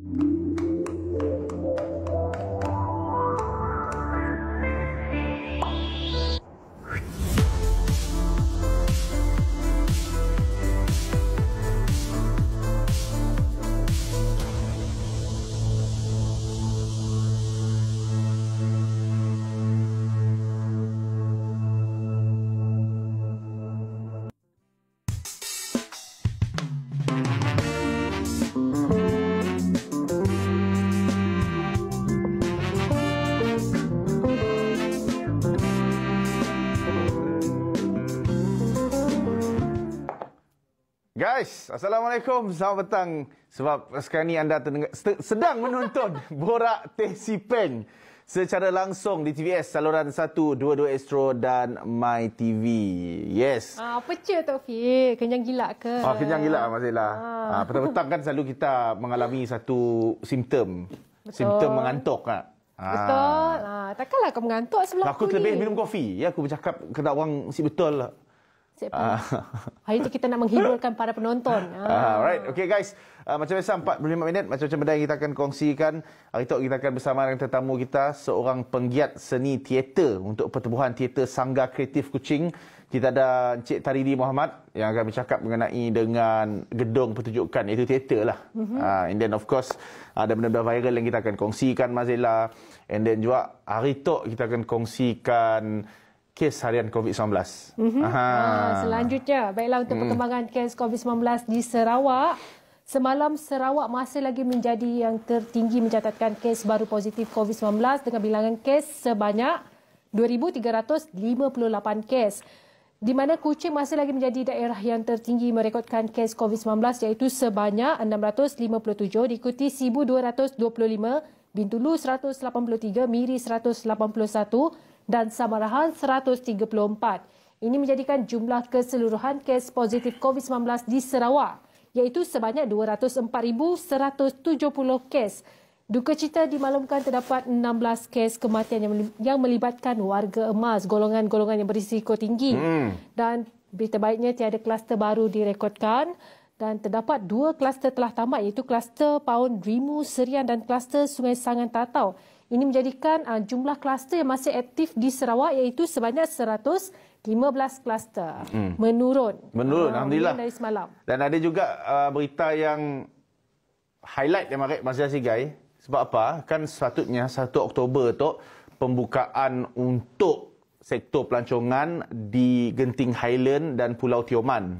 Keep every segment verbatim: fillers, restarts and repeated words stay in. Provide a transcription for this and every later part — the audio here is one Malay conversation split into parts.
Guys, Assalamualaikum. Selamat petang. Sebab sekarang ni anda sedang menonton Borak Teh Sipeng secara langsung di T V S saluran satu dua dua Astro dan My T V. Yes. Ah, apa je Taufik? Kenyang gila ke? Ah, kenyang gila Mas Ella. Ah. Ah, petang-petang kan selalu kita mengalami satu simptom. Betul. Simptom mengantuk kan. Ah. Betul. Ah, takkanlah kau mengantuk sebelum aku lebih minum kopi. Ya, aku bercakap kena orang si betul lah. Ah. Hari ini kita nak menghiburkan para penonton. Ah. Alright, okay guys. Uh, macam biasa empat puluh lima minit macam-macam benda yang kita akan kongsikan. Hari ini kita akan bersama dengan tetamu kita, seorang penggiat seni teater untuk Pertubuhan Teater Sanggar Kreatif Kuching. Kita ada Encik Taridi Muhammad yang akan bercakap mengenai dengan gedung pertunjukan, iaitu teater lah. Mm-hmm. Uh, and then of course ada benda-benda viral yang kita akan kongsikan Mazela. And then juga hari ini kita akan kongsikan kes harian COVID sembilan belas. Mm-hmm. Ah, selanjutnya, baiklah untuk hmm. perkembangan kes COVID sembilan belas di Sarawak. Semalam Sarawak masih lagi menjadi yang tertinggi mencatatkan kes baru positif COVID sembilan belas dengan bilangan kes sebanyak dua ribu tiga ratus lima puluh lapan kes. Di mana Kuching masih lagi menjadi daerah yang tertinggi merekodkan kes COVID sembilan belas iaitu sebanyak enam ratus lima puluh tujuh, diikuti seribu dua ratus dua puluh lima, Bintulu seratus lapan puluh tiga, Miri seratus lapan puluh satu dan Samarahan seratus tiga puluh empat. Ini menjadikan jumlah keseluruhan kes positif COVID sembilan belas di Sarawak iaitu sebanyak dua ratus empat ribu seratus tujuh puluh kes. Duka cita dimaklumkan terdapat enam belas kes kematian yang melibatkan warga emas, golongan-golongan yang berisiko tinggi. Hmm. Dan berita baiknya tiada kluster baru direkodkan. Dan terdapat dua kluster telah tamat iaitu kluster Paun Rimu Serian dan kluster Sungai Sangan Tatau. Ini menjadikan uh, jumlah kluster yang masih aktif di Sarawak iaitu sebanyak seratus lima belas kluster. Hmm. Menurun. Menurun, uh, Alhamdulillah. Dari semalam. Dan ada juga uh, berita yang highlight yang menarik Mas Sigai. Sebab apa? Kan sepatutnya satu Oktober tu pembukaan untuk sektor pelancongan di Genting Highland dan Pulau Tioman.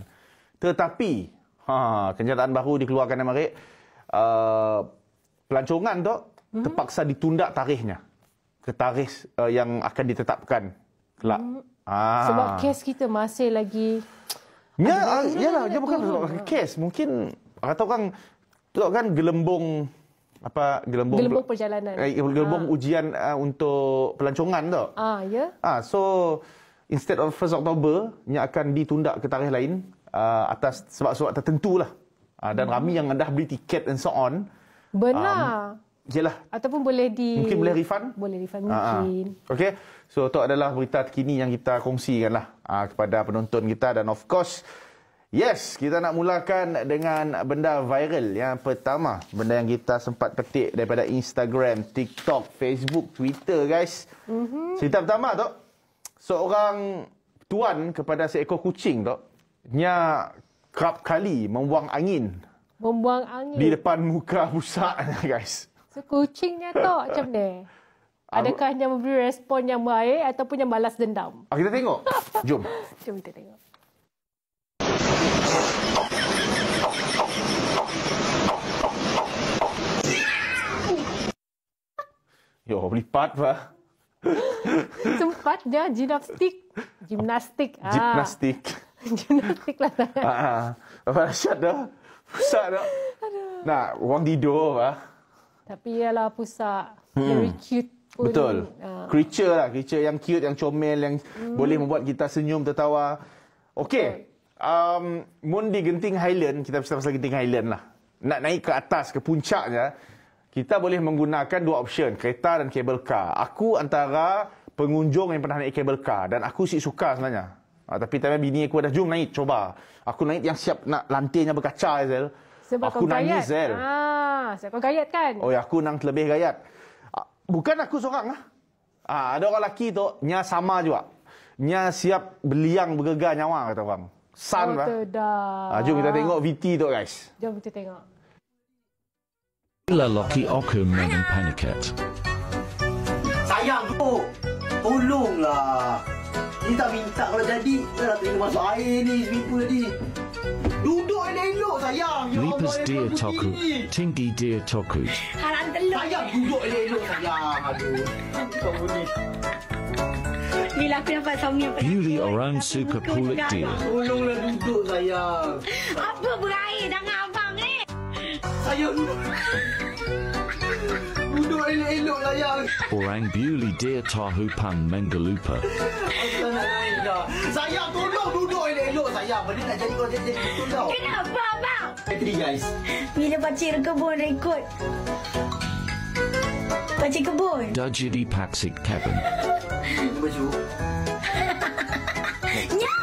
Tetapi Ha, kenyataan baru dikeluarkan yang menarik. Uh, pelancongan tu hmm. terpaksa ditunda tarikhnya ke tarikh uh, yang akan ditetapkan kelak. Hmm. Ah. Sebab kes kita masih lagi... Ya, yalah, dia bukan sebab kes. Mungkin kata orang tu kan gelembung apa gelembung gelembung perjalanan. Eh, gelembung ah. ujian uh, untuk pelancongan tu. Ah, ya. Ah, so instead of first Oktober nya akan ditunda ke tarikh lain. Uh, atas sebab-sebab tertentu lah. Uh, dan hmm. ramai yang dah beli tiket and so on. Benar. Um, yelah. Ataupun boleh di... Mungkin boleh refund? Boleh refund mungkin. Uh-huh. Okey. So, itu adalah berita terkini yang kita kongsikan lah uh, kepada penonton kita. Dan of course, yes, kita nak mulakan dengan benda viral. Yang pertama, benda yang kita sempat petik daripada Instagram, TikTok, Facebook, Twitter, guys. Mm-hmm. Cerita pertama tu, seorang tuan kepada seekor kucing tu, nya kerap kali membuang angin. Membuang angin? Di depan muka pusatnya, guys. So, kucingnya tu macam ni? Adakah yang memberi respon yang baik ataupun yang balas dendam? Ah, kita tengok. Jom. Jom kita tengok. Yo, melipat pak. Sempatnya gimnastik. Gimnastik. Gimnastik. Gimnastik lah. Ah, apa dahsyat dah. Pusat dah. Nah, orang tidur pak. Tapi ialah pusat. Hmm. Very cute pun. Betul. Uh. Creature lah. Creature yang cute, yang comel, yang hmm. boleh membuat kita senyum, tertawa. Okey. Um, mun di Genting Highland, kita bercerita pasal Genting Highland lah. Nak naik ke atas, ke puncaknya, kita boleh menggunakan dua option, kereta dan kabel car. Aku antara pengunjung yang pernah naik kabel car dan aku sih suka sebenarnya. Ha, tapi time bini aku dah, jom naik, coba. Aku naik yang siap nak lantainya berkaca, Azel. Sebab aku kau nangis, gayat. Zel. Ah, sebab kau gayat kan? Oh, ya, aku nang terlebih gayat. Bukan aku seorang lah. Ah, ada orang lelaki tu, nya sama juga. Nya siap beliang bergegar nyawa, kata orang. San oh, lah. Tidak. Ah, jom kita tengok V T tu, guys. Jom kita tengok. Lalaki aku memang panikat. Sayang tu, tolonglah. Ni tak minta kalau jadi, kita dah tengok masuk air ni, swimming pool tadi. Duduk elok-elok sayang. Ya Lepas Allah, dia elok toku, begini. tinggi dia toku. Haram telur. Sayang, duduk elok-elok sayang. Aduh, kamu ni. Bila aku dapat suami yang Beauty orang suka pulik dia. Tolonglah duduk sayang. Apa berair dengan abang ni? Sayang duduk. Duduk elok-elok sayang. Orang beauty dia tahu pan menggelupa. Aku nak naik dah. Sayang, tolong duduk elok-elok sayang. Benda nak jadi kalau jadi jadi betul tau. Kenapa abang? Petri guys. Bila pakcik kebun rekod. Pakcik kebun. Dah jadi paksik cabin. Baju. Ya.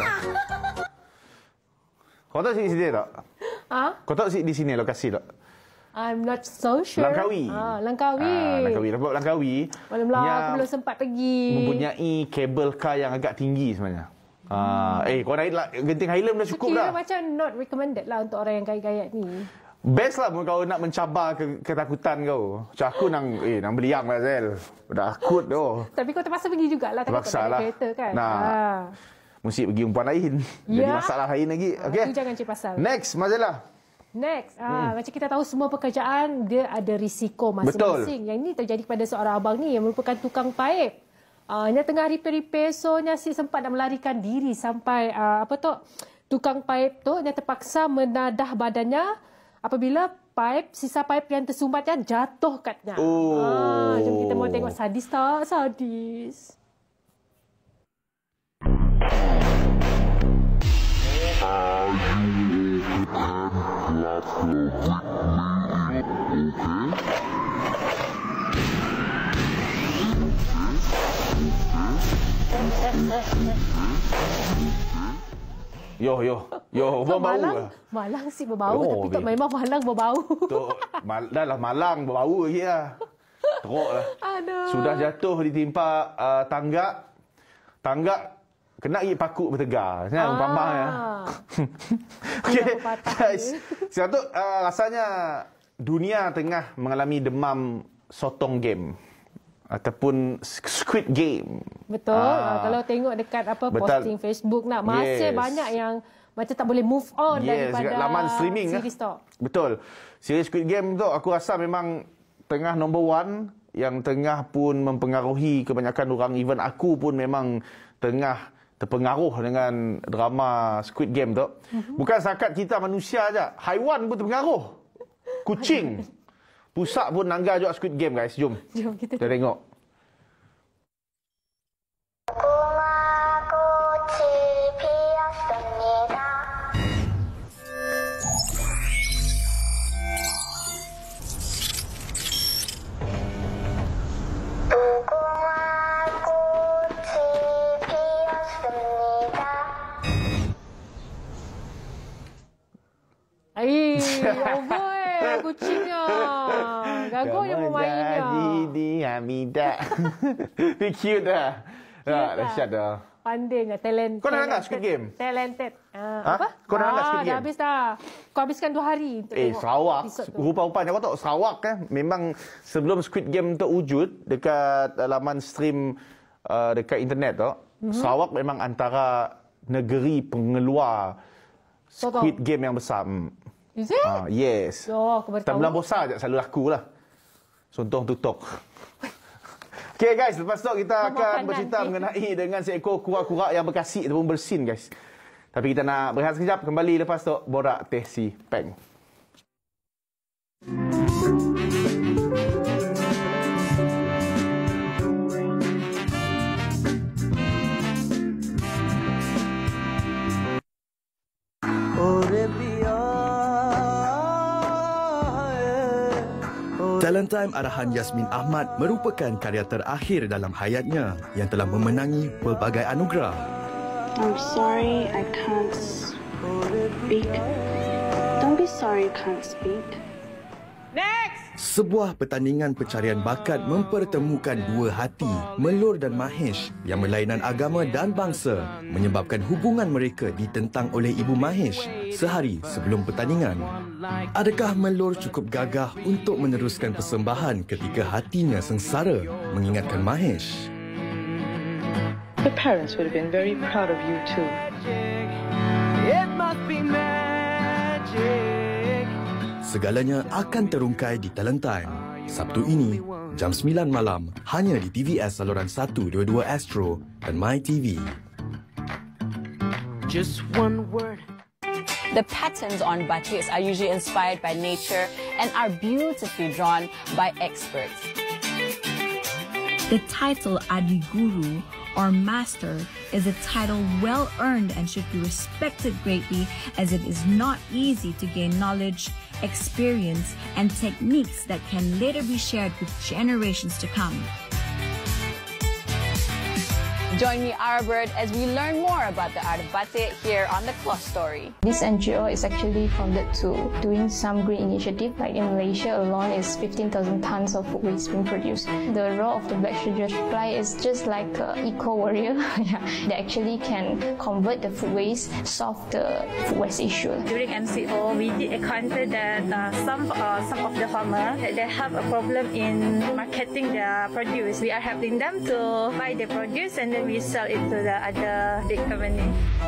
Kau tahu di sini tak? Ah, Kau tahu di sini lokasi tak? I'm not so sure. Langkawi. Ah, Langkawi. Ah, Langkawi. Sebab Langkawi. Malam lah, nya aku belum sempat pergi. mempunyai kabel kar yang agak tinggi sebenarnya. Ah, eh, kau naik lah, Genting Highland dah So, cukup kira dah. macam not recommended lah untuk orang yang gayat-gayat ni. Best lah kau nak mencabar ke, ketakutan kau. Macam aku nang, eh, nang beliang lah, Zel. Dah akut tu. Tapi kau terpaksa pergi jugalah. takut Terpaksa tak ada lah. kereta kan? Nah. Ah. Mesti pergi umpuan lain. Jadi Ya. masalah lain lagi. Ah, Okey. tu jangan cik pasal. Next, Mazalah. Next, ah, macam kita tahu semua pekerjaan dia ada risiko masing-masing. Yang ini terjadi pada seorang abang ni yang merupakan tukang paip. Ah, dia tengah repair-repair, so dia si sempat nak melarikan diri sampai ah, apa tu tukang paip tu dia terpaksa menadah badannya apabila paip sisa paip yang tersumbatnya jatuh katnya. Oh. Ah, jom kita mau tengok sadis tak? Sadis. Yo, yo. Yo, Tok bau bau Malang, lah. Malang sih berbau, Oh, tapi Tok Bin. memang Malang berbau. Tu, mal, dah lah Malang berbau lagi lah. Teruk lah. Aduh. Sudah jatuh ditimpa uh, tangga. Tangga kena pergi pakuk bertegar. Saya Ah. umpama ya. Okey. Ada pepatah Guys, dia. satu uh, rasanya dunia tengah mengalami demam sotong game ataupun Squid Game. Betul. Ah. Ah. Kalau tengok dekat apa Betul. posting Facebook nak masih Yes. banyak yang macam tak boleh move on Yes, daripada dekat laman streaming series kan. tu. Betul. Series Squid Game tu aku rasa memang tengah number one yang tengah pun mempengaruhi kebanyakan orang. Even aku pun memang tengah terpengaruh dengan drama Squid Game tu. Mm-hmm. Bukan setakat kita manusia aja, haiwan pun terpengaruh. Kucing. Pusak pun nanggar juga Squid Game guys. Jom. Jom kita Kita tengok. Ai, boy, kucingnya. Gagal yang memainnya. Jadi dia Hamida. Dia cute dah. Cute Dah, dahsyat dah. Pandainya, talent. Kau dah talented. dengar Squid Game? Talented. Ah, Ha? apa? Kau dah dengar Ah, Squid Dah Game? habis dah. Kau habiskan dua hari untuk Eh, tengok Sarawak. episod tu. Rupa-rupanya kau tahu Sarawak kan memang sebelum Squid Game tu wujud dekat uh, laman stream uh, dekat internet tu, mm-hmm. Sarawak memang antara negeri pengeluar Betul. Squid Game yang besar. Hmm. Is it? Ah, yes. Oh, aku baru Tak tahu. bulan puasa je selalu laku lah. Sontong tutok. Okay guys, lepas tu kita akan Makanan bercerita ni. mengenai dengan seekor kura-kura yang berkasih ataupun bersin guys. Tapi kita nak berehat sekejap, kembali lepas tu borak teh si Peng. Talent Time arahan Yasmin Ahmad merupakan karya terakhir dalam hayatnya yang telah memenangi pelbagai anugerah. I'm sorry I can't speak. Don't Don't be sorry you can't speak. Sebuah pertandingan pencarian bakat mempertemukan dua hati, Melur dan Mahesh, yang berlainan agama dan bangsa, menyebabkan hubungan mereka ditentang oleh ibu Mahesh sehari sebelum pertandingan. Adakah Melur cukup gagah untuk meneruskan persembahan ketika hatinya sengsara mengingatkan Mahesh? Your parents would have been very proud of you too. It must be magic. Segalanya akan terungkai di Talent Time Sabtu ini jam sembilan malam hanya di T V S saluran seratus dua puluh dua Astro dan MyTV. Just one word. The patterns on batiks are usually inspired by nature and are beautifully drawn by experts. The title Adi Guru or Master is a title well earned and should be respected greatly, as it is not easy to gain knowledge, experience, and techniques that can later be shared with generations to come. Join me, Arbird, as we learn more about the art of batik here on The Cloth Story. This N G O is actually founded to doing some green initiative. Like in Malaysia alone is fifteen thousand tons of food waste being produced. The role of the Black Sugar Supply is just like an eco-warrior. Yeah. They actually can convert the food waste, solve the food waste issue. During M C O, we did encounter that uh, some, uh, some of the farmers, they have a problem in marketing their produce. We are helping them to buy their produce and then we sell it to the other big company.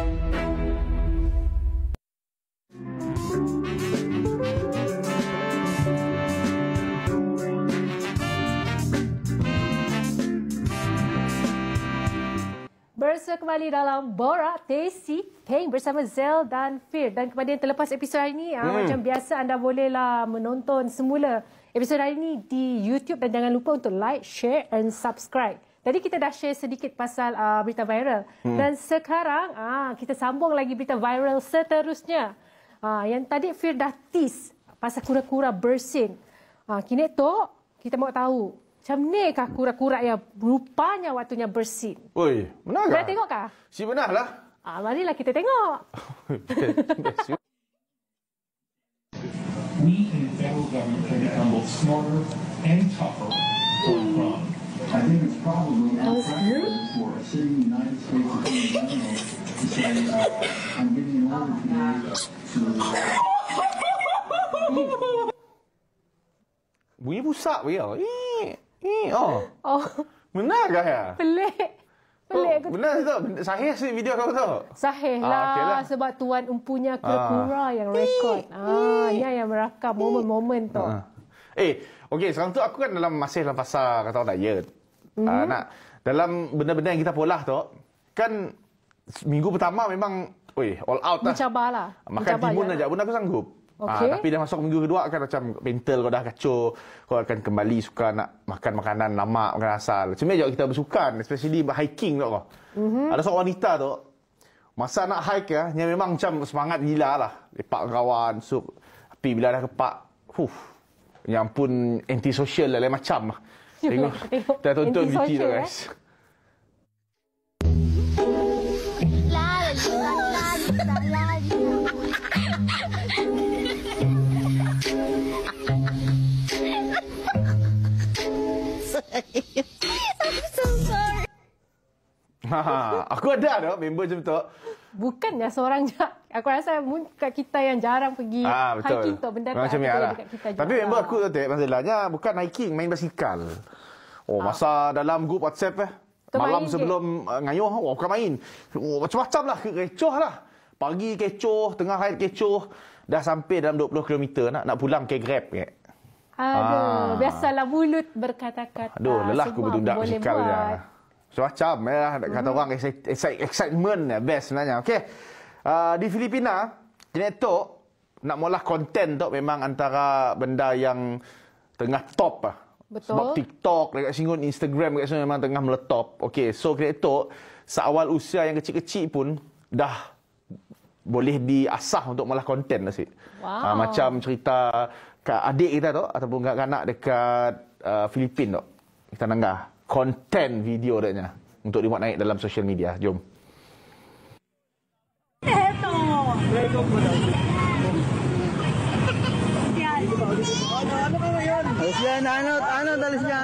Bersua kembali dalam Borak Desi Peng bersama Zel dan Fir. Dan kepada yang terlepas episod hari ini, hmm. macam biasa anda bolehlah menonton semula episod hari ini di YouTube dan jangan lupa untuk like, share and subscribe. Tadi kita dah share sedikit pasal uh, berita viral. Hmm. Dan sekarang uh, kita sambung lagi berita viral seterusnya. Uh, yang tadi Fir dah tease pasal kura-kura bersin. Uh, kini tu kita mau tahu macam ni kah kura-kura yang rupanya waktunya bersin. Oi, benar kah? Dah tengok kah? Si benar lah. Ah, marilah kita tengok. We in the federal government can become both smarter and tougher going from. I think it's probably unprecedented for a sitting United States Attorney General to say, uh, I'm giving an order to... Bunyi busak dia. Eh, eh, oh. Oh. Benar kah ya? Pelik. Pelik. Oh, benar tu. Sahih sih video kau tu. Sahih lah, ah, okay lah. Sebab tuan empunya kura-kura ah. yang rekod. Ah, ni yang merakam momen-momen tu. Ah. Eh, okey, sekarang tu aku kan dalam masih dalam fasa kata orang diet. Mm-hmm. Uh, nak dalam benda-benda yang kita polah tu, kan minggu pertama memang, oi, all out lah. Mencabarlah. Makan timun aja pun aku sanggup. Okay. Uh, tapi dah masuk minggu kedua kan macam mental kau dah kacau, kau akan kembali suka nak makan makanan lama, makanan asal. Macam ni kita bersukan, especially hiking tu kau. Mm-hmm. Ada seorang wanita tu, masa nak hike ya, dia memang macam semangat gila lah. Lepak kawan, sup. Tapi bila dah kepak, huh, yang pun anti-social lah, lain macam lah. Tengok, kita tonton video tu guys. Ha, aku ada dah member macam tu. Bukannya seorang je. Aku rasa kat kita yang jarang pergi ah, hiking tu benda tu ada dekat kita juga. Tapi member aku tu teh masalahnya bukan hiking, main basikal. Oh, masa ah. dalam grup WhatsApp eh. Kau malam sebelum uh, ngayuh, oh, bukan main. Oh, macam-macam lah, kecoh lah. Pagi kecoh, tengah hari kecoh. Dah sampai dalam dua puluh kilometer nak nak pulang ke Grab ke. Aduh, ah. biasalah mulut berkata-kata. Aduh, lelah aku berdundak basikal je. Macam-macam ya, kata mm-hmm. orang excitement best sebenarnya. Okey. Uh, di Filipina, kini tu nak mula konten tu memang antara benda yang tengah top ah. Betul. Sebab TikTok, dekat singgung Instagram dekat sini memang tengah meletop. Okey, so kini tu seawal usia yang kecil-kecil pun dah boleh diasah untuk mula konten lah sih. Wow. Uh, macam cerita kat adik kita tu ataupun kat anak dekat uh, Filipina tu. Kita nanggah konten video dia untuk dibuat naik dalam social media. Jom. Talisyan, ano, ano, talisyan.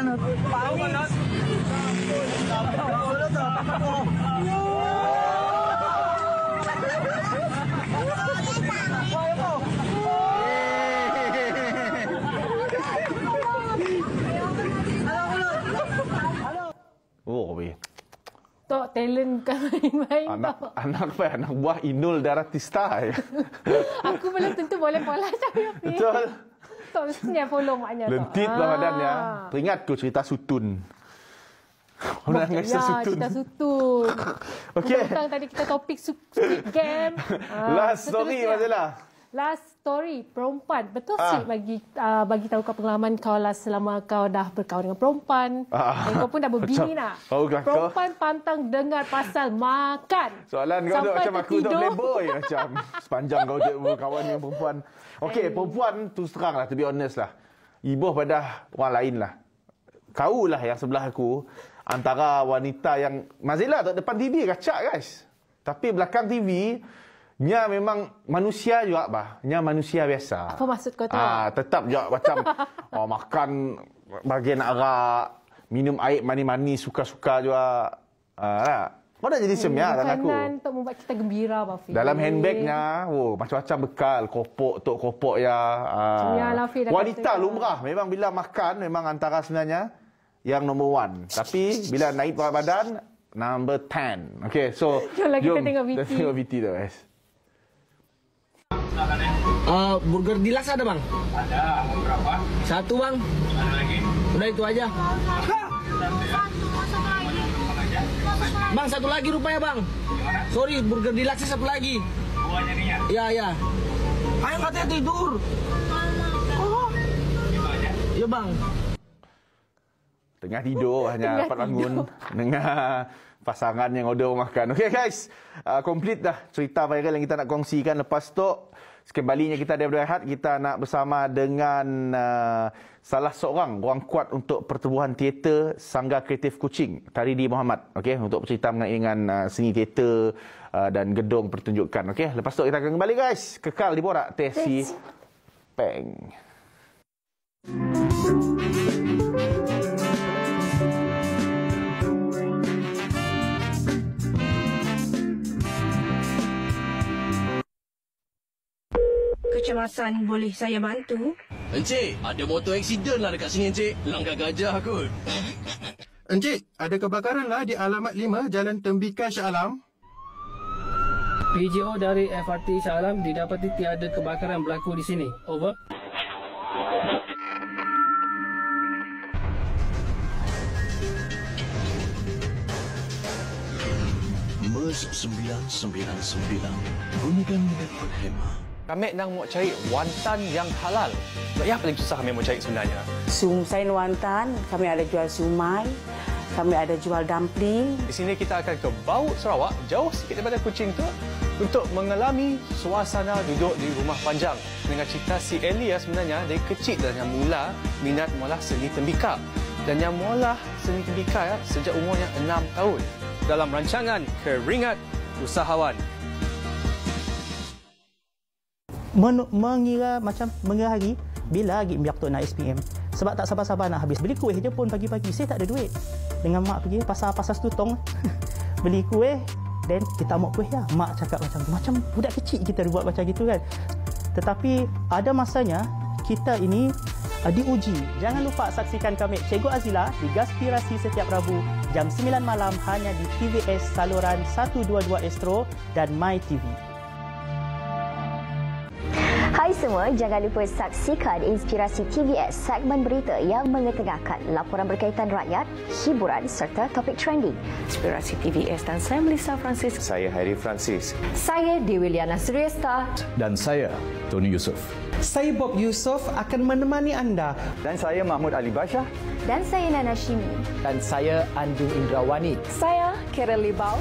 Oh, weh. Tok talent kan main-main Anak tau. anak apa? Anak buah Inul Daratista. Ya. Aku belum tentu boleh pola saya. Betul. Tok mestinya follow maknya Tok. Lentit lah badan ya. Teringat ku cerita Sutun. Orang ya, cerita Sutun. cerita Sutun. Okey. Tentang tadi kita topik Squid Game. Last story masalah. Last story, perempuan. Betul Ah. sih bagi uh, bagi tahu kau pengalaman kau lah selama kau dah berkawan dengan perempuan. Ah. Dan kau pun dah berbini Macam, nak. tahukah kau? Perempuan pantang dengar pasal makan. Soalan kau tu macam aku tu tertidur. playboy. Macam sepanjang kau tu berkawan dengan perempuan. Okey, perempuan tu terang lah, to be honest lah. Ibuh pada orang lain lah. Kau lah yang sebelah aku. Antara wanita yang... Mazila tu depan T V kacak guys. Tapi belakang T V... Nya memang manusia juga bah. Nya manusia biasa. Apa maksud kau tu? Ah, tetap juga macam oh, makan bagian arak, minum air mani-mani suka-suka juga. Ah, kau dah jadi semia dan aku. Makanan untuk membuat kita gembira, Bafi. Dalam handbagnya, oh macam-macam bekal, kopok tok kopok ya. Ah. Ya, Lafi dah Wanita kata, lumrah memang bila makan memang antara sebenarnya yang number one. Tapi bila naik berat badan number ten. Okay, so Jom lah kita tengok V T. Kita tengok V T tu guys. Uh, burger deluxe ada bang? Ada, berapa? Satu bang. Ada lagi? Udah itu aja. Bang satu lagi rupanya bang. Gimana? Sorry burger deluxe satu lagi. Dua jadinya? Iya iya. Ayo katanya tidur. Oh. Itu aja? Iya bang. Tengah tidur hanya Tengah dapat bangun tidur. dengar pasangan yang order makan. Okey guys, uh, complete dah cerita viral yang kita nak kongsikan. Lepas tu sekembalinya kita daripada rehat, kita nak bersama dengan uh, salah seorang orang kuat untuk pertubuhan teater Sanggar Kreatif Kuching, Taridi Muhammad. Okey, untuk bercerita mengenai dengan uh, seni teater uh, dan gedung pertunjukan. Okey, lepas tu kita akan kembali guys. Kekal di Borak T S C Peng. Kecemasan boleh saya bantu? Encik, ada motor aksiden lah dekat sini, Encik. Langgar gajah kot. Encik, ada kebakaran lah di alamat lima Jalan Tembikan Shah Alam. P J O dari F R T Shah Alam didapati tiada kebakaran berlaku di sini. Over. MERS sembilan sembilan sembilan. Gunakan minit berhemah. Kami nak mau cari wantan yang halal. Ya, paling susah kami mau cari sebenarnya. Sumsain wantan, kami ada jual sumai, kami ada jual dumpling. Di sini kita akan ke Baut Sarawak, jauh sikit daripada Kuching tu, untuk mengalami suasana duduk di rumah panjang. Dengan cerita si Elia sebenarnya dari kecil dan yang mula minat mengolah seni tembikar. Dan yang mengolah seni tembikar ya, sejak umurnya enam tahun. Dalam rancangan Keringat Usahawan. Men- mengira macam mengira hari bila lagi biar tu nak S P M sebab tak sabar-sabar nak habis beli kuih je pun pagi-pagi saya tak ada duit dengan mak pergi pasar-pasar Setutong beli kuih dan kita mau kuih ya mak cakap macam macam budak kecil kita buat macam gitu kan tetapi ada masanya kita ini uh, diuji. Jangan lupa saksikan kami Cikgu Azila di Gaspirasi setiap Rabu jam sembilan malam hanya di T V S saluran seratus dua puluh dua Astro dan My T V. Hai semua, jangan lupa saksikan Inspirasi T V S, segmen berita yang mengetengahkan laporan berkaitan rakyat, hiburan serta topik trending. Inspirasi T V S dan saya Melissa Francis. Saya Harry Francis. Saya Dewi Liana Suriesta. Dan saya Tony Yusof. Saya Bob Yusof akan menemani anda. Dan saya Mahmud Ali Bashar. Dan saya Nana Shimi. Dan saya Anjung Indrawani. Saya Karen Libau.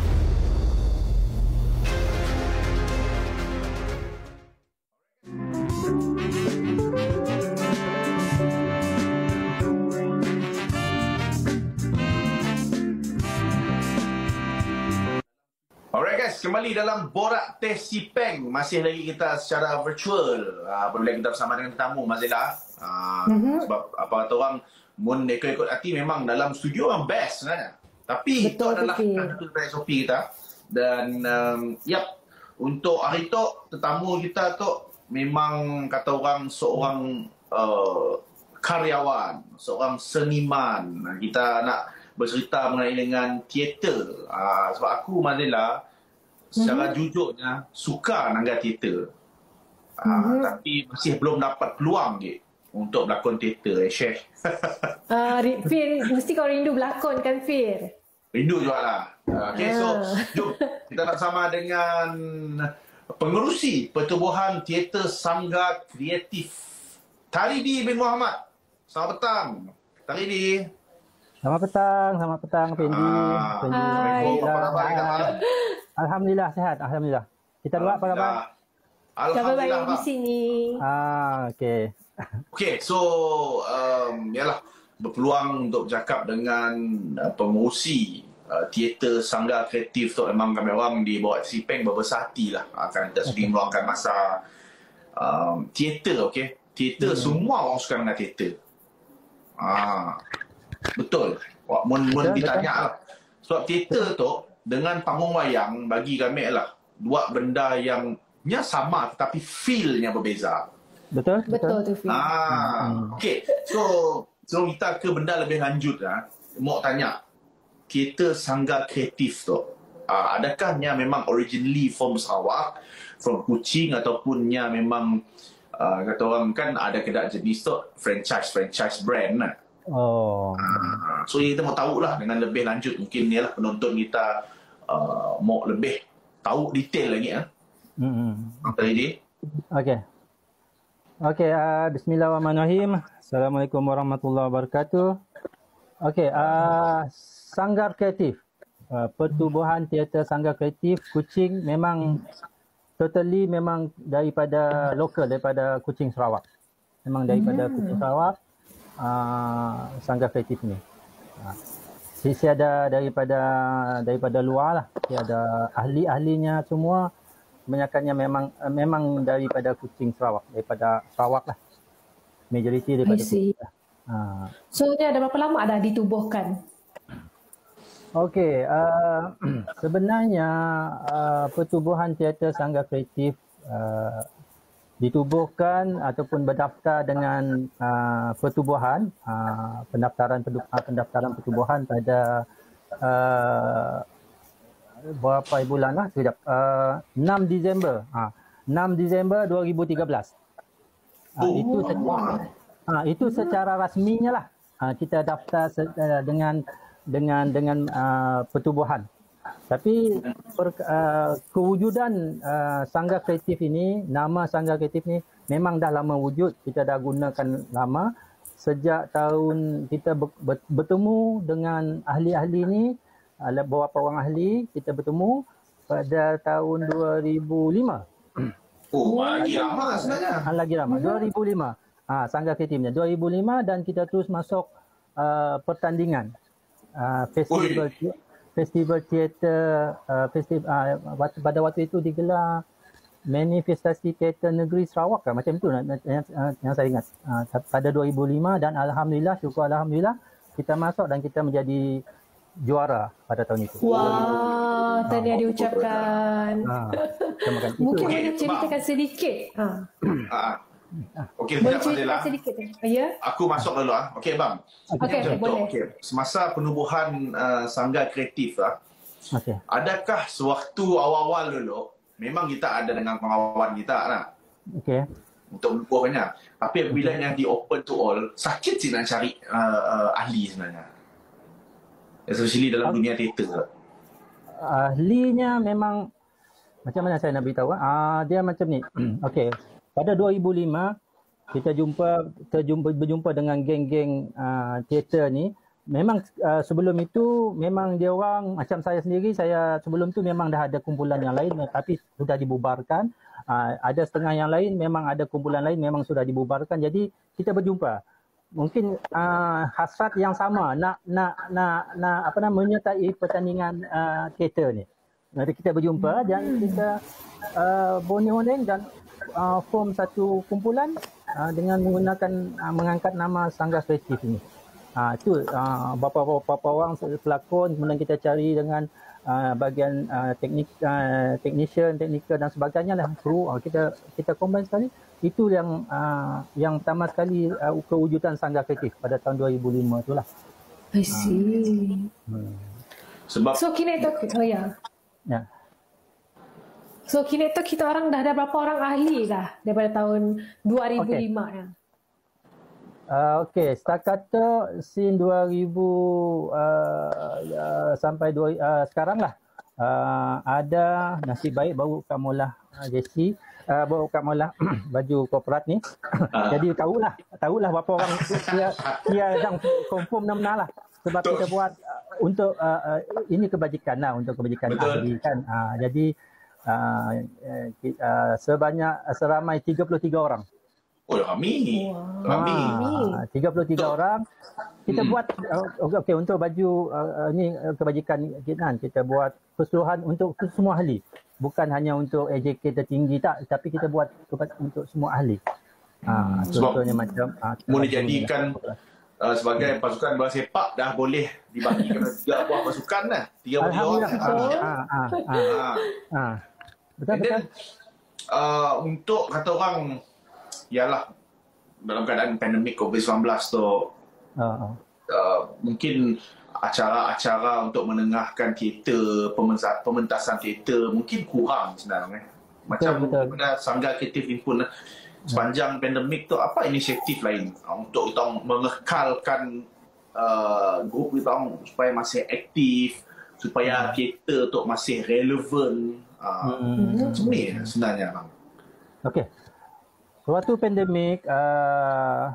Alright Yes, kembali dalam Borak Teh Sipeng. Masih lagi kita secara virtual. Uh, Apabila kita bersama dengan tetamu, Mazila. Uh, mm-hmm. Sebab apa kata orang, mun ikut-ikut hati memang dalam studio yang best sebenarnya. Tapi betul, itu adalah satu dari S O P kita. Dan um, yap, untuk hari tu, tetamu kita tu memang kata orang seorang uh, karyawan, seorang seniman. Kita nak bercerita mengenai dengan teater. Uh, sebab aku, Mazila, secara mm-hmm. jujurnya suka nangga teater. Uh, mm-hmm. Tapi masih belum dapat peluang je untuk berlakon teater, eh, Syekh. uh, Fir, mesti kau rindu berlakon kan, Fir? Rindu juga lah. Uh, okay, so jom kita nak sama dengan pengerusi Pertubuhan Teater Sanggar Kreatif, Taridi bin Muhammad. Selamat petang, Taridi. Selamat petang, selamat petang, Fendi. Ah, Assalamualaikum. Apa khabar kita? Alhamdulillah, sehat. Alhamdulillah. Kita dua apa khabar? Alhamdulillah, baik di sini. Ah, okey. Okey, so um, yalah, berpeluang untuk bercakap dengan uh, pengurusi uh, teater Sanggar Kreatif tu. Memang kami orang di Borak Teh Sipeng berbesar hati lah. Akan kita sudi meluangkan masa um, teater, okey. Teater, hmm. semua orang suka dengan teater. Ah. Betul. Mun mun ditanya lah. Sebab teater tu dengan panggung wayang bagi kami lah dua benda yang nya sama tetapi feel-nya berbeza. Betul? Betul tu feel. Ah, hmm. Okey. So, so kita ke benda lebih lanjut lah. Mau tanya, teater Sanggar Kreatif tu, ah, adakahnya memang originally from Sarawak, from Kuching, atapunnya memang ah, kata orang kan ada kedai jenis tu franchise franchise brand lah. Oh. Uh, so kita mau tahu lah dengan lebih lanjut. Mungkin ni lah penonton kita uh, mau lebih tahu detail lagi. Ya. Mm-hmm. Tadi. Okey. Okey, uh, bismillahirrahmanirrahim. Assalamualaikum warahmatullahi wabarakatuh. Okey, uh, Sanggar Kreatif. Uh, Pertubuhan Teater Sanggar Kreatif Kuching memang totally memang daripada lokal, daripada Kuching Sarawak. Memang daripada mm-hmm. Kuching Sarawak. Uh, Sanggar Kreatif ni. Uh, sisi ada daripada daripada luar lah. Dia ada ahli-ahlinya semua. Kebanyakannya memang uh, memang daripada Kuching Sarawak, daripada Sarawak lah. Majoriti daripada Kuching. Uh. So ni ada berapa lama dah ditubuhkan? Okey, uh, sebenarnya uh, Pertubuhan Teater Sanggar Kreatif uh, ditubuhkan ataupun berdaftar dengan uh, pertubuhan uh, pendaftaran uh, pendaftaran pertubuhan pada uh, berapa bulan lah sekejap uh, enam Disember uh, enam Disember dua ribu tiga belas. Uh, oh. itu secara, uh, itu secara rasminya lah uh, kita daftar uh, dengan dengan dengan uh, pertubuhan. Tapi per, uh, kewujudan uh, Sanggar Kreatif ini, nama Sanggar Kreatif ini memang dah lama wujud. Kita dah gunakan lama. Sejak tahun kita bertemu dengan ahli-ahli ini, ada beberapa orang ahli, kita bertemu pada tahun dua ribu lima. Oh, lagi lama sebenarnya. Ha, lagi lama, dua ribu lima. Ha, Sanggar Kreatifnya dua ribu lima dan kita terus masuk uh, pertandingan. Uh, festival Oi. Festival teater uh, festival uh, pada waktu itu digelar Manifestasi Teater Negeri Sarawak kan, macam tu yang, yang, yang saya ingat uh, pada dua ribu lima dan alhamdulillah, syukur alhamdulillah kita masuk dan kita menjadi juara pada tahun itu. Wah, wow, tadi ada diucapkan. Ha, mungkin boleh ceritakan sedikit. Ha. Ah. Okey, boleh ceritakan sedikit. Ya. Aku masuk dulu ah. Okey, bang. Okey, okay, boleh. Okay. Semasa penubuhan uh, Sanggar Kreatif ah. Okay. Adakah sewaktu awal-awal dulu memang kita ada dengan pengawan kita lah. Okey. Untuk menubuhkannya. Tapi apabila okay. yang di open to all, sakit sih nak cari uh, uh, ahli sebenarnya. Especially dalam okay. dunia teater. Ahlinya memang macam mana saya nak beritahu? Ah, dia macam ni. Okey. Pada dua ribu lima kita jumpa terjumpa berjumpa dengan geng-geng uh, teater ni. Memang uh, sebelum itu memang dia orang macam saya sendiri, saya sebelum tu memang dah ada kumpulan yang lain tapi sudah dibubarkan. Uh, ada setengah yang lain memang ada kumpulan lain memang sudah dibubarkan. Jadi kita berjumpa. Mungkin uh, hasrat yang sama nak nak nak nak apa nama menyertai pertandingan uh, teater ni. Nanti kita berjumpa dan kita uh, bonding-bonding dan uh, form satu kumpulan uh, dengan menggunakan uh, mengangkat nama Sanggar Kreatif ini. Uh, itu uh, beberapa orang pelakon, kemudian kita cari dengan uh, bahagian uh, teknik, uh, technician, teknikal dan sebagainya lah. Kru, uh, kita kita combine sekali. Itu yang uh, yang pertama sekali uh, kewujudan Sanggar Kreatif pada tahun dua ribu lima itulah. I see. Hmm. Sebab so kini tu oh ya. Ya. So kini tu kita orang dah ada berapa orang ahli dah daripada tahun dua ribu lima okay. ya. Uh, Okey, setakat tu sin dua ribu uh, uh, sampai dua, uh, sekarang lah uh, ada nasib baik baru Kak Mola uh, Jessie uh, baru Kak Mola baju korporat ni. Jadi tahulah, tahulah berapa orang dia dia yang confirm nama lah. Sebab Betul. kita buat uh, untuk uh, uh, ini kebajikan lah, untuk kebajikan ahli kan. Uh, jadi uh, uh, sebanyak seramai tiga puluh tiga orang. Oh, ramai. Ramai. Ah, tiga puluh tiga orang. Kita hmm. buat uh, okey okay, untuk baju uh, ni uh, kebajikan kita kita buat keseluruhan untuk semua ahli. Bukan hanya untuk A J K tertinggi tak, tapi kita buat untuk semua ahli. Ah, hmm. contohnya macam ah, boleh jadikan Uh, sebagai pasukan bola sepak dah boleh dibagikan tiga buah pasukan dah. Tiga buah orang. Ah, ah, ah, ah. Betul betul. Uh, untuk kata orang ialah dalam keadaan pandemik covid sembilan belas tu uh, uh. Uh, mungkin acara-acara untuk menengahkan teater, pementasan teater mungkin kurang sebenarnya. Macam betul, betul. Sanggar Kreatif ini pun sepanjang pandemik tu apa inisiatif lain untuk kita mengekalkan uh, grup kita supaya masih aktif, supaya teater tu masih relevan. Uh, hmm. Macam ni sebenarnya bang. Okey. Waktu pandemik uh,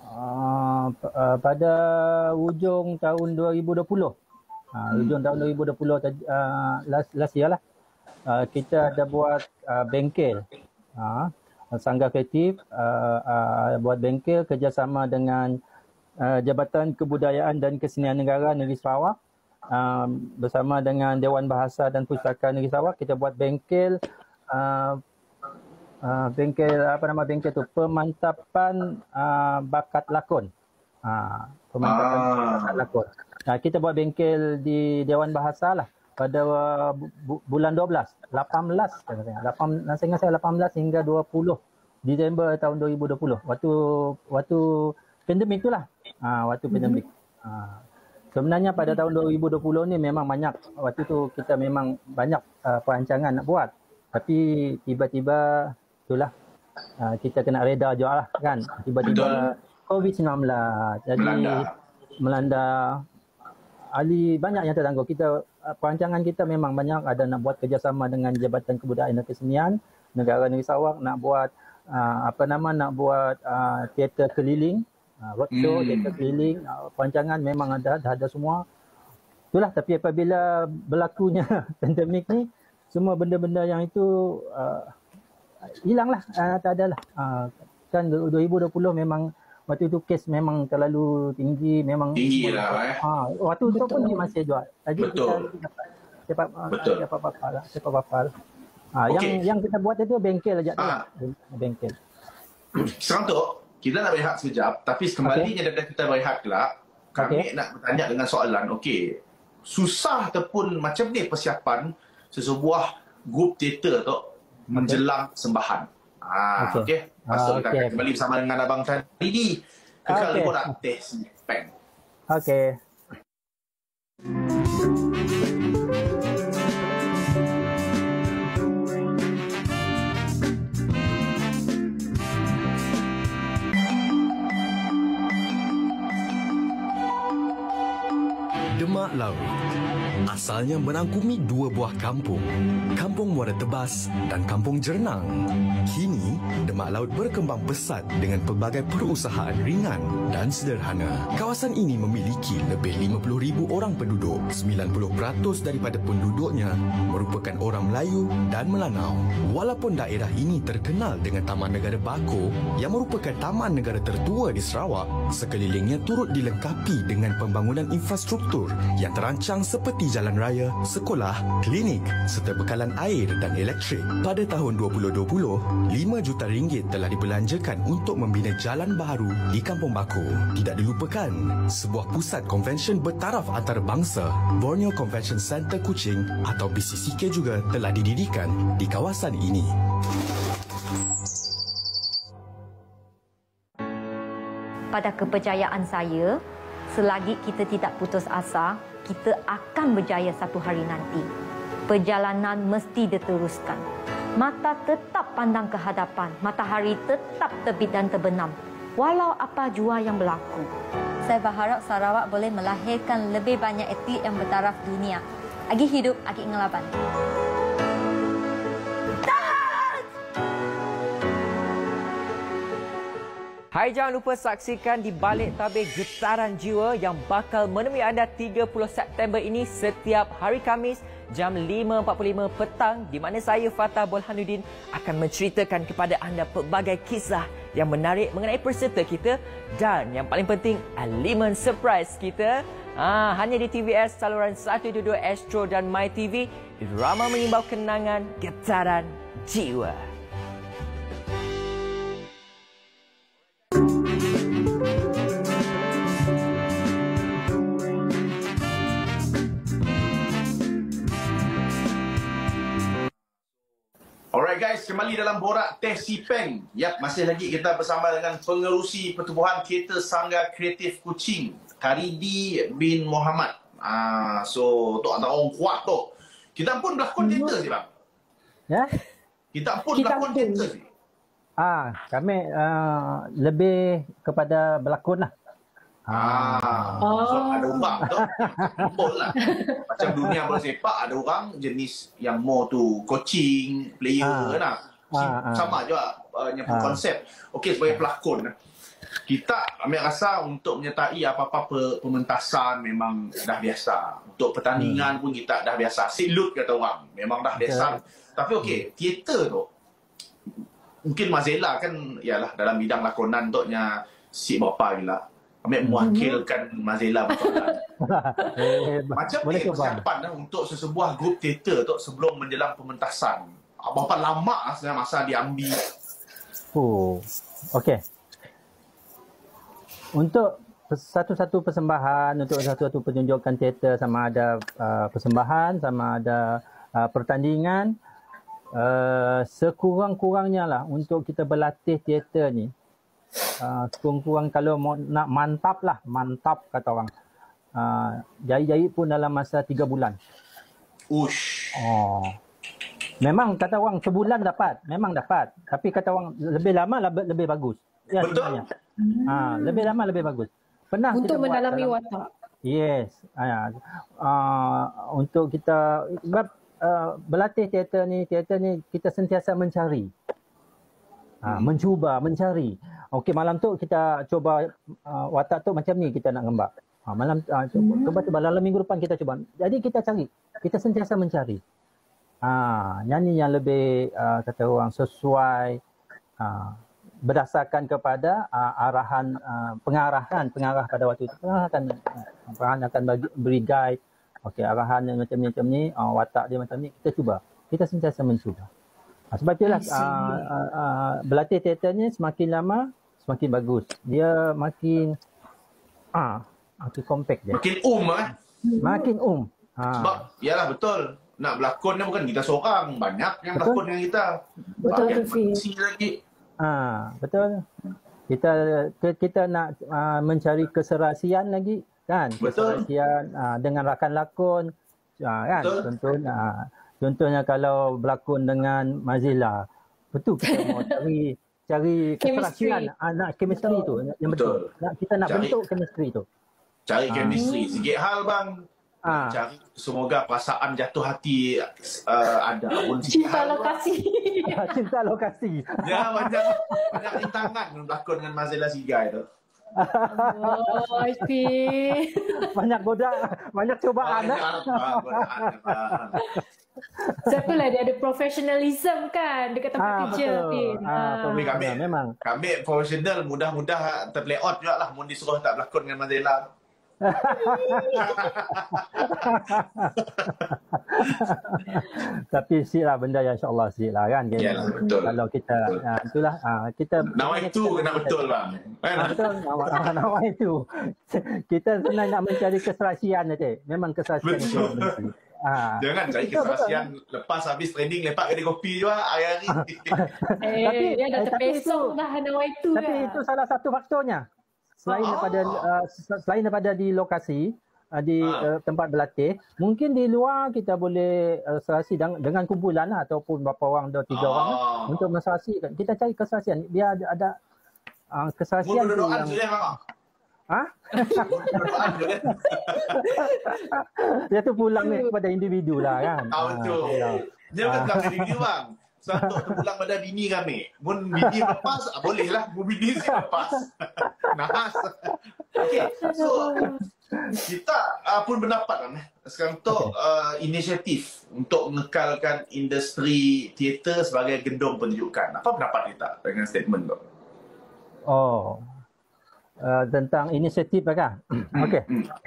uh, uh, pada hujung tahun dua ribu dua puluh. Uh, hmm. Hujung tahun dua ribu dua puluh uh, last last year lah. Uh, kita ada buat uh, bengkel. Uh, Sanggar Kreatif uh, uh, buat bengkel kerjasama dengan uh, Jabatan Kebudayaan dan Kesenian Negara Negeri Sarawak uh, bersama dengan Dewan Bahasa dan Pustakaan Negeri Sarawak. Kita buat bengkel uh, uh, bengkel apa nama bengkel tu pemantapan uh, bakat lakon. Uh, pemantapan ah. bakat lakon. Nah, kita buat bengkel di Dewan Bahasa lah pada uh, bu- bulan dua belas, lapan belas, lapan, saya ingat saya lapan belas hingga dua puluh Disember tahun dua ribu dua puluh. Waktu waktu pandemik itulah. Ha, waktu pandemik. Ha. Sebenarnya pada tahun dua ribu dua puluh ni memang banyak. Waktu tu kita memang banyak uh, perancangan nak buat. Tapi tiba-tiba itulah uh, kita kena reda juga lah kan. Tiba-tiba covid sembilan belas. Jadi melanda. melanda ahli banyak yang terganggu. Kita perancangan kita memang banyak, ada nak buat kerjasama dengan Jabatan Kebudayaan dan Kesenian Negara Negeri Sarawak, nak buat uh, apa nama nak buat uh, teater keliling, uh, roadshow, hmm. teater keliling, uh, perancangan memang ada, dah ada semua. Itulah, tapi apabila berlakunya pandemik ni, semua benda-benda yang itu uh, hilanglah, uh, tak adalah. Uh, kan dua ribu dua puluh memang waktu itu kes memang terlalu tinggi, memang tinggi lah eh. Ha, waktu itu pun dia masih jual. Jadi betul. kita dapat cepat betul. cepat bapal, cepat bapal. Ha, okay. yang yang kita buat itu bengkel aja tu lah. Bengkel. Sekarang tu kita nak berehat sekejap, tapi kembali okay. daripada kita berehat kelak, kami okay. nak bertanya dengan soalan, okey. Susah ataupun macam ni persiapan sesebuah grup teater tu menjelang sembahan. Ah, okey. Okay. Masuk ah, kita okay. kembali bersama dengan Abang Tadi di Kekal okay. Liburan Artis Peng. Okey. Demak Laut asalnya merangkumi dua buah kampung, Kampung Muara Tebas dan Kampung Jernang. Kini, Demak Laut berkembang pesat dengan pelbagai perusahaan ringan dan sederhana. Kawasan ini memiliki lebih lima puluh ribu orang penduduk. sembilan puluh peratus daripada penduduknya merupakan orang Melayu dan Melanau. Walaupun daerah ini terkenal dengan Taman Negara Bako yang merupakan taman negara tertua di Sarawak, sekelilingnya turut dilengkapi dengan pembangunan infrastruktur yang terancang seperti jalan raya, sekolah, klinik serta bekalan air dan elektrik. Pada tahun dua ribu dua puluh, lima juta ringgit telah dibelanjakan untuk membina jalan baru di Kampung Bako. Tidak dilupakan, sebuah pusat konvensyen bertaraf antarabangsa, Borneo Convention Centre Kuching atau B C C K juga telah didirikan di kawasan ini. Pada kepercayaan saya, selagi kita tidak putus asa, kita akan berjaya satu hari nanti. Perjalanan mesti diteruskan. Mata tetap pandang ke hadapan, matahari tetap terbit dan terbenam, walau apa jua yang berlaku. Saya berharap Sarawak boleh melahirkan lebih banyak atlet yang bertaraf dunia. Agi hidup, agi ngelaban. Hai, jangan lupa saksikan di balik tabir Getaran Jiwa yang bakal menemui anda tiga puluh September ini setiap hari Khamis jam lima empat puluh lima petang, di mana saya Fatah Burhanuddin akan menceritakan kepada anda pelbagai kisah yang menarik mengenai peserta kita dan yang paling penting elemen surprise kita. Ah, hanya di T V S saluran seratus dua puluh dua Astro dan MyTV, drama mengimbau kenangan Getaran Jiwa. Alright guys, kembali dalam Borak Teh Sipeng. Yap, masih lagi kita bersama dengan pengerusi Pertubuhan Teater Sanggar Kreatif Kuching, Karidi bin Muhammad. Ah, so tok ada orang kuat tok. Kita pun berlakon teater sih bang. Ya? Kita pun Kita berlakon pun. teater sih. Ah, kami uh, lebih kepada berlakon lah. Ah, oh. So ada orang tu, betul lah. Macam dunia bola sepak ada orang jenis yang more tu coaching player ah. Kan. Ah, sama ah. juga uh, yang ah. konsep. Okey, sebagai pelakon kita ambil rasa untuk menyertai apa-apa pementasan memang dah biasa. Untuk pertandingan hmm. pun kita dah biasa. Silut kata orang, memang dah biasa. Okay. Tapi okey, teater tu mungkin Mazela kan ialah dalam bidang lakonan toknya si bapa gila. Ambil mewakilkan Mazela betul kan. Macam ni persiapan dah untuk sesebuah grup teater tu sebelum menjelang pementasan. Berapa lama sebenarnya masa diambil? Oh, okey. Untuk satu-satu persembahan, untuk satu-satu pertunjukan teater, sama ada uh, persembahan, sama ada uh, pertandingan, uh, sekurang-kurangnya lah untuk kita berlatih teater ni. Uh, kurang-kurang kalau mau nak mantap lah, mantap kata orang. Uh, jahit-jahit pun dalam masa tiga bulan. Ush. Oh. Memang kata orang sebulan dapat, memang dapat. Tapi kata orang lebih lama lebih, lebih bagus. Ya, betul. Sebenarnya. Uh, lebih lama lebih bagus. Pernah untuk kita mendalami dalam, watak. Yes. Uh, uh, untuk kita sebab uh, berlatih teater ni, teater ni kita sentiasa mencari. Uh, mencuba, mencari. Okey, malam tu kita cuba uh, watak tu macam ni kita nak gambar. Ha, malam uh, cuba, cuba cuba dalam minggu depan kita cuba. Jadi kita cari, kita sentiasa mencari. Ah, ha, nyanyi yang lebih uh, kata orang sesuai uh, berdasarkan kepada uh, arahan uh, pengarahan pengarah pada waktu itu. Pengarahan uh, pengarahan akan bagi, beri guide. Okey, arahan yang macam ni macam ni, uh, watak dia macam ni, kita cuba. Kita sentiasa mencuba. Ha, sebab itulah uh, uh, uh, berlatih teater ni semakin lama semakin bagus. Dia makin ah makin compact dia. Makin um eh. Makin um. Ha. Sebab yalah betul. Nak berlakon ni bukan kita seorang, banyak yang betul. Berlakon dengan kita. Betul tu Fi. lagi. Ah, betul. Kita kita nak uh, mencari keserasian lagi kan? Betul. Keserasian uh, dengan rakan lakon uh, kan? Betul. Contohnya uh, contohnya kalau berlakon dengan Mazela, betul kita mau cari cari keserasian, nak chemistry tu yang betul. betul. Nak, kita nak cari, bentuk chemistry tu. Cari ha. chemistry. Sikit hal bang. Ha. Cari semoga perasaan jatuh hati uh, ada. Cinta lokasi. Cinta lokasi. Ya, banyak banyak rintangan berlakon dengan Mazela Sigai tu. Oh, I see. Banyak goda, banyak cobaan. Banyak godaan. Siapa lah dia ada professionalism kan dekat tempat ah, kerja. Ah, kami kami memang. Kami profesional mudah-mudah terplay out juga lah. Mun disuruh tak berlakon dengan Mazela. Tapi sikit lah benda yang insyaAllah sikit lah kan. Yalah, betul. Kalau kita, betul. Uh, itulah, uh, kita... Nawai itu kena betul bang. Ah, betul, nawai, nawai itu. Kita sebenarnya nak mencari keserasian je. Memang keserasian itu. Ah. Jangan cari keserasian lepas habis training lepak kedai kopi je hari-hari. Eh, tapi, dia dah eh, tapi terpesong dah nawai itu. Tapi ya. itu salah satu faktornya. Selain Ah. daripada uh, selain daripada di lokasi, uh, di uh, tempat berlatih, mungkin di luar kita boleh uh, serasi dengan, dengan kumpulan lah, ataupun berapa orang, dua tiga Ah. orang lah, untuk menserasikan. Kita cari keserasian. Biar ada, ada uh, keserasian tu Doa yang... je bang. Ha? Dia tu pulang ni kepada individu lah kan. Tahu tu. Dia bukan bukan individu bang. Satu terpulang pada bini kami. Mun bini lepas, ah, boleh lah. Mun bini si lepas. Nahas. Okey. So, kita uh, pun berdapat kan. Sekarang tu uh, inisiatif untuk mengekalkan industri teater sebagai gendong penunjukan. Apa pendapat kita dengan statement tu? Oh. Uh, tentang inisiatif kan? Okey.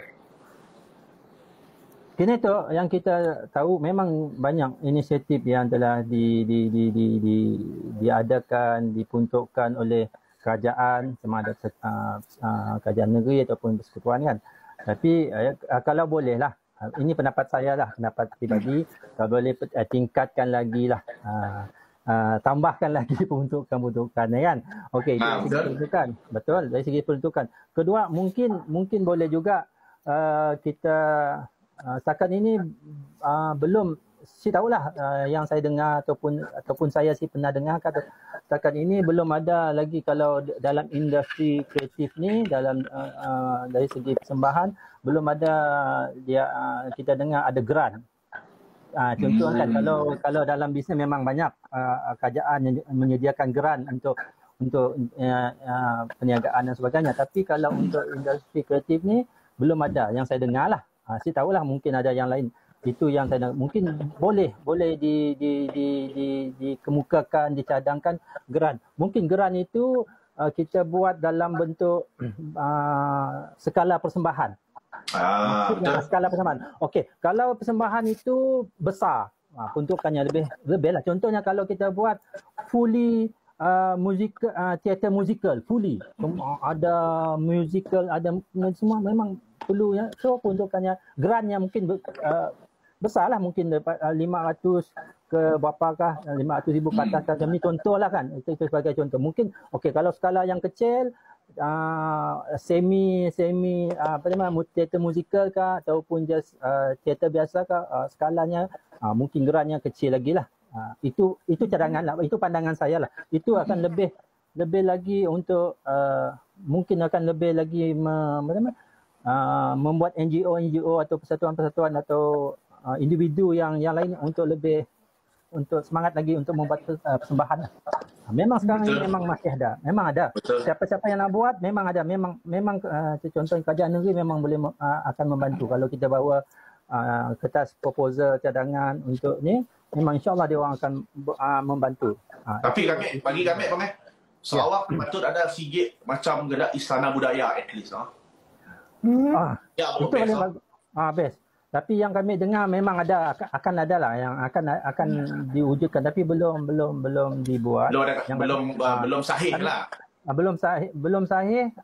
Kini tu yang kita tahu memang banyak inisiatif yang telah di, di, di, di, di, diadakan, dipuntukkan oleh kerajaan, sama ada uh, uh, kerajaan negeri ataupun persekutuan kan. Tapi uh, kalau boleh lah, uh, ini pendapat saya lah, pendapat pribadi, kalau boleh uh, tingkatkan lagi lah. Uh, Uh, tambahkan lagi peruntukan-peruntukan kan. Okey, dari segi peruntukan. Betul, dari segi peruntukan. Kedua, mungkin mungkin boleh juga uh, kita uh, setakat ini uh, belum, saya tahulah uh, yang saya dengar ataupun ataupun saya sih pernah dengar kata setakat ini belum ada lagi kalau dalam industri kreatif ni, dalam uh, uh, dari segi persembahan belum ada dia uh, kita dengar ada grant. Ah, contoh kan, kalau kalau dalam bisnes memang banyak uh, kerajaan yang menyediakan grant untuk untuk uh, uh, perniagaan dan sebagainya. Tapi kalau untuk industri kreatif ni belum ada yang saya dengar lah. Uh, saya tahulah mungkin ada yang lain. Itu yang saya dengar. Mungkin boleh boleh di di di di dikemukakan, dicadangkan grant. Mungkin grant itu uh, kita buat dalam bentuk uh, skala persembahan. Ah, skala persembahan. Okey, kalau persembahan itu besar, ha, peruntukannya lebih lebih lah. Contohnya kalau kita buat fully uh, musical, uh, teater musical, fully. Ada musical, ada semua memang perlu ya. So peruntukannya, grantnya mungkin uh, besar lah, mungkin dapat uh, lima ratus ke berapakah, lima ratus ribu ke atas. Macam ni contoh lah kan. Itu, itu sebagai contoh. Mungkin, okey kalau skala yang kecil, Uh, semi semi uh, apa nama teater musikal kah ataupun just uh, teater biasa kah, uh, skalanya uh, mungkin grantnya kecil lagi lah. Uh, itu itu cadangan lah, itu pandangan saya lah. Itu akan lebih lebih lagi untuk uh, mungkin akan lebih lagi me, apa nama, uh, membuat N G O N G O atau persatuan-persatuan atau uh, individu yang yang lain untuk lebih untuk semangat lagi untuk membuat uh, persembahan. Memang sekarang Betul. Ini memang masih ada. Memang ada. Betul. Siapa-siapa yang nak buat memang ada. Memang memang uh, contoh kerajaan negeri memang boleh uh, akan membantu. Kalau kita bawa uh, kertas proposal cadangan untuk ni, memang insya-Allah dia orang akan uh, membantu. Uh, Tapi kami bagi kami bang eh Sarawak ya. Patut ada sikit macam gedak istana budaya at least ah. Hmm. Ah, ya, itu boleh ah. ah best. Tapi yang kami dengar memang ada akan ada lah yang akan akan diwujudkan tapi belum belum belum dibuat. Belum ada, yang belum kami, uh, belum sahih kami, lah. Uh, belum sahih belum sahih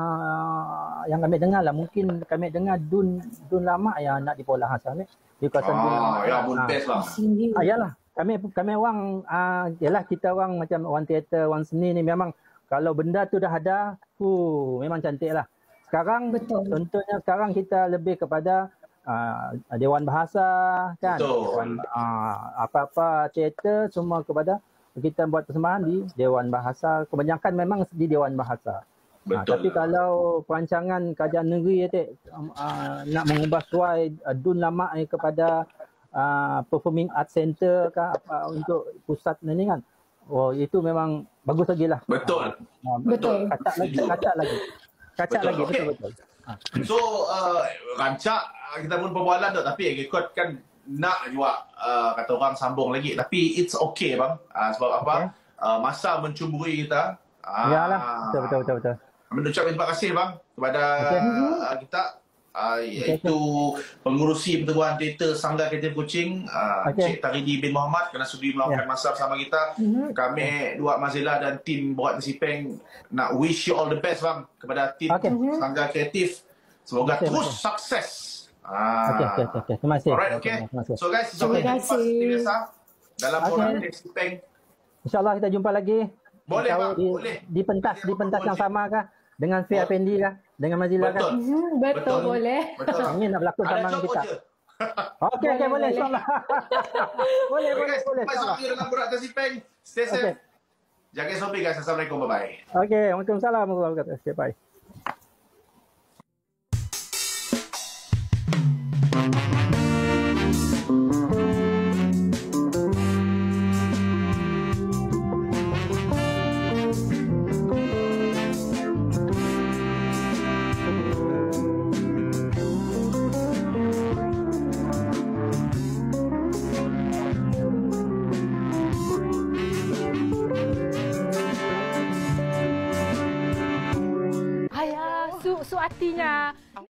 uh, yang kami dengar lah mungkin kami dengar dun dun lama yang nak dipolah Hasan ni di kawasan ah, dun lama. Ya pun uh, best lah. Ah, yalah. Kami kami orang uh, yalah kita orang macam orang teater, orang seni ni memang kalau benda tu dah ada, uh, memang cantik lah. Sekarang betul. Contohnya sekarang kita lebih kepada Uh, Dewan Bahasa kan, Dewan, uh, apa-apa teater semua kepada kita buat persembahan di Dewan Bahasa, kebanyakan memang di Dewan Bahasa. Uh, tapi kalau perancangan kerajaan negeri ya, uh, nak mengubah suai uh, dun lama ni kepada uh, Performing Arts Center ke apa untuk pusat ni kan, oh itu memang bagus lagi lah. Betul. Uh, betul. Kacak lagi, kacak lagi, kacak lagi, betul-betul. So uh, rancak kita pun perbualan tu tapi ikut kan nak juga uh, kata orang sambung lagi tapi it's okay bang uh, sebab apa okay. uh, masa mencuburi kita uh, yalah betul betul betul betul mengucapkan terima kasih bang kepada okay. uh, kita Uh, iaitu pengurusi pertubuhan teater Sanggar Kreatif Kuching, uh, okay. Encik Taridi bin Muhammad kerana sudi meluangkan yeah. masa bersama kita. Mm-hmm. Kami dua Mazila dan tim Borat Sipeng nak wish you all the best bang kepada tim okay. Sanggar Kreatif. Semoga okay, terus okay. sukses. Ah. Okey okey okey. Terima kasih. Alright okey. Okay. So guys, sampai jumpa seperti biasa dalam Borat okay. Sipeng. InsyaAllah kita jumpa lagi. Boleh bang, di, boleh. Di pentas di pentas yang sama kah? Dengan Fia Pendi kah? Dengan Mazila betul. kan? Hmm, betul, betul, boleh. Betul. Ini nak berlakon sama kita. Okey, okey, boleh. InsyaAllah. boleh, boleh, boleh. Sampai jumpa dengan Borat Sipeng. Stay safe. Okay. Jaga S O P guys. Assalamualaikum. Bye-bye. Okey, Waalaikumsalam warahmatullahi wabarakatuh. Okay, bye. Su, su artinya